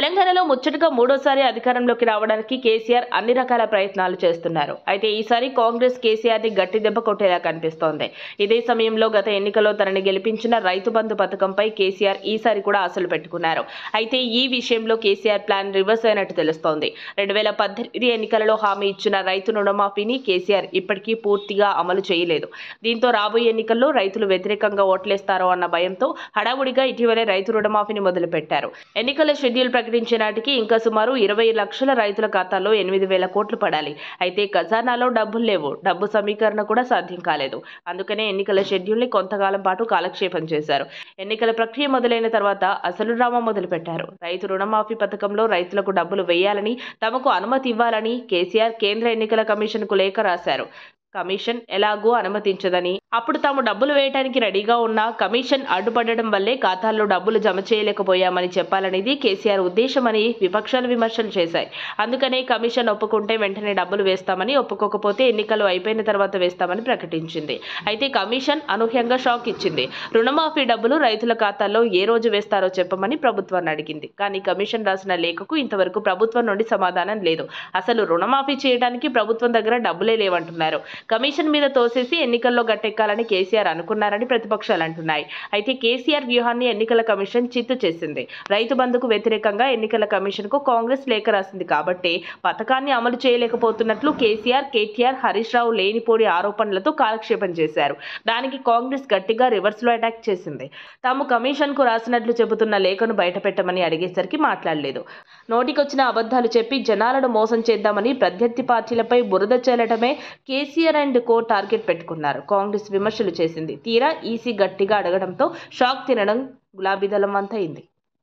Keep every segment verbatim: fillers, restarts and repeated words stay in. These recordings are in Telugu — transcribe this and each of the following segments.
తెలంగాణలో ముచ్చటగా మూడోసారి అధికారంలోకి రావడానికి కేసీఆర్ అన్ని రకాల ప్రయత్నాలు చేస్తున్నారు. అయితే ఈసారి కాంగ్రెస్ కేసీఆర్ ని గట్టి దెబ్బ కొట్టేలా కనిపిస్తోంది. ఇదే సమయంలో గత ఎన్నికల్లో తనని గెలిపించిన రైతు బంధు పథకంపై కేసీఆర్ ఈసారి కూడా ఆశలు పెట్టుకున్నారు. అయితే ఈ విషయంలో కేసీఆర్ ప్లాన్ రివర్స్ అయినట్టు తెలుస్తోంది. రెండు వేల పద్దెనిమిది ఎన్నికలలో హామీ ఇచ్చిన రైతు రుణమాఫీని కేసీఆర్ ఇప్పటికీ పూర్తిగా అమలు చేయలేదు. దీంతో రాబోయే ఎన్నికల్లో రైతులు వ్యతిరేకంగా ఓట్లేస్తారో అన్న భయంతో హడావుడిగా ఇటీవలే రైతు రుణమాఫీని మొదలుపెట్టారు. ఎన్నికల షెడ్యూల్ ప్రకటించే నాటికి ఇంకా సుమారు ఇరవై లక్షల రైతుల ఖాతాల్లో ఎనిమిది వేల కోట్లు పడాలి. అయితే ఖజానాలో డబ్బులు లేవు. డబ్బు సమీకరణ కూడా సాధ్యం కాలేదు. అందుకనే ఎన్నికల షెడ్యూల్ ని కొంతకాలం పాటు కాలక్షేపం చేశారు. ఎన్నికల ప్రక్రియ మొదలైన తర్వాత అసలు డ్రామా మొదలుపెట్టారు. రైతు రుణమాఫీ పథకంలో రైతులకు డబ్బులు వేయాలని, తమకు అనుమతి ఇవ్వాలని కేసీఆర్ కేంద్ర ఎన్నికల కమిషన్ కు లేఖ రాశారు. కమిషన్ ఎలాగూ అనుమతించదని, అప్పుడు తాము డబ్బులు వేయడానికి రెడీగా ఉన్నా కమిషన్ అడ్డుపడడం వల్లే ఖాతాల్లో డబ్బులు జమ చేయలేకపోయామని చెప్పాలనేది కేసీఆర్ ఉద్దేశమని విపక్షాలు విమర్శలు చేశాయి. అందుకనే కమిషన్ ఒప్పుకుంటే వెంటనే డబ్బులు వేస్తామని, ఒప్పుకోకపోతే ఎన్నికలు అయిపోయిన తర్వాత వేస్తామని ప్రకటించింది. అయితే కమిషన్ అనూహ్యంగా షాక్ ఇచ్చింది. రుణమాఫీ డబ్బులు రైతుల ఖాతాల్లో ఏ రోజు వేస్తారో చెప్పమని ప్రభుత్వాన్ని అడిగింది. కానీ కమిషన్ రాసిన లేఖకు ఇంతవరకు ప్రభుత్వం నుండి సమాధానం లేదు. అసలు రుణమాఫీ చేయడానికి ప్రభుత్వం దగ్గర డబ్బులే లేవంటున్నారు. కమిషన్ మీద తోసేసి ఎన్నికల్లో గట్టెక్కాలని కేసీఆర్ అనుకున్నారని ప్రతిపక్షాలు అంటున్నాయి. అయితే కేసీఆర్ వ్యూహాన్ని ఎన్నికల కమిషన్ చిత్తు చేసింది. రైతు బంధుకు వ్యతిరేకంగా ఎన్నికల కమిషన్ కు కాంగ్రెస్ లేఖ రాసింది కాబట్టి పథకాన్ని అమలు చేయలేకపోతున్నట్లు కేసీఆర్, కేటీఆర్, హరీష్ రావు లేనిపోని ఆరోపణలతో కాలక్షేపం చేశారు. దానికి కాంగ్రెస్ గట్టిగా రివర్స్ లో అటాక్ చేసింది. తాము కమిషన్ కు రాసినట్లు చెబుతున్న లేఖను బయటపెట్టమని అడిగేసరికి మాట్లాడలేదు. నోటికొచ్చిన అబద్ధాలు చెప్పి జనాలను మోసం చేద్దామని ప్రత్యర్థి పార్టీలపై బురద చల్లటమే కేసీఆర్ అండ్ కో టార్గెట్ పెట్టుకున్నారు. కాంగ్రెస్ విమర్శలు చేసింది. తీరా ఈసీ గట్టిగా అడగడంతో షాక్ తినడం గులాబీ దళం అంతైంది.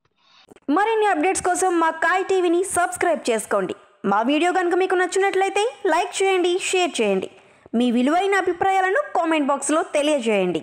మరిన్ని అప్డేట్స్ కోసం మా కాయ్ టీవీని సబ్స్క్రైబ్ చేసుకోండి. మా వీడియో కనుక మీకు నచ్చినట్లయితే లైక్ చేయండి, షేర్ చేయండి. మీ విలువైన అభిప్రాయాలను కామెంట్ బాక్స్లో తెలియజేయండి.